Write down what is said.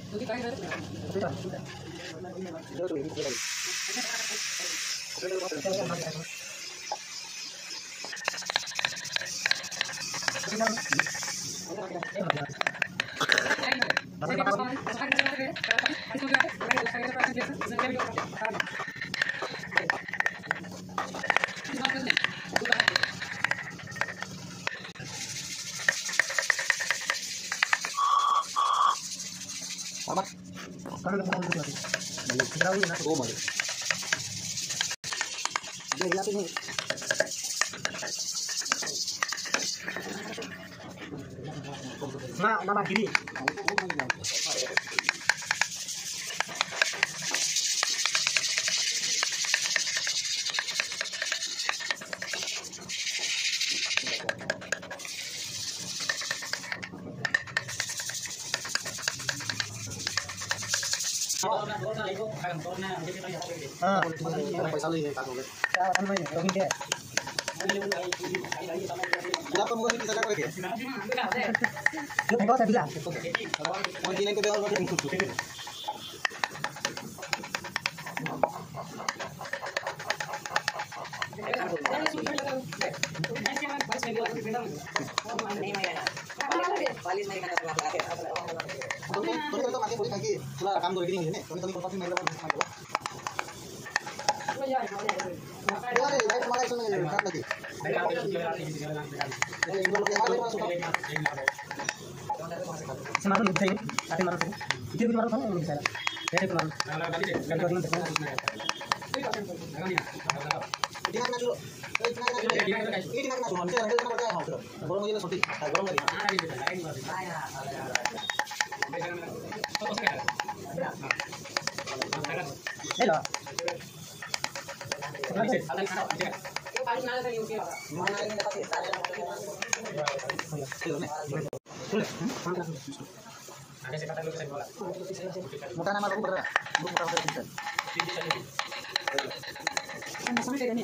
Mama kiri. पैसा ले का होगा आप हमको नहीं सका करके जो फेंको था दिला और दिन को देवर करके खुद तो आगे पूरी खाकी पूरा काम दो रेडी है तो परफॉर्म मेरे को यार ये तुम्हारा इसमें काट लगी समारो लिख दे आते मारो इधर भी मारो था ना सारा ये तो मारो गलती नहीं देखो दिमाग ना चलो ये दिमाग ना चलो हमसे रंग ना बताया हां चलो गरम हो जाए छोटी गरम कर ले लो मोटा nama aku berapa? Lu motor bisa. sama kayak ni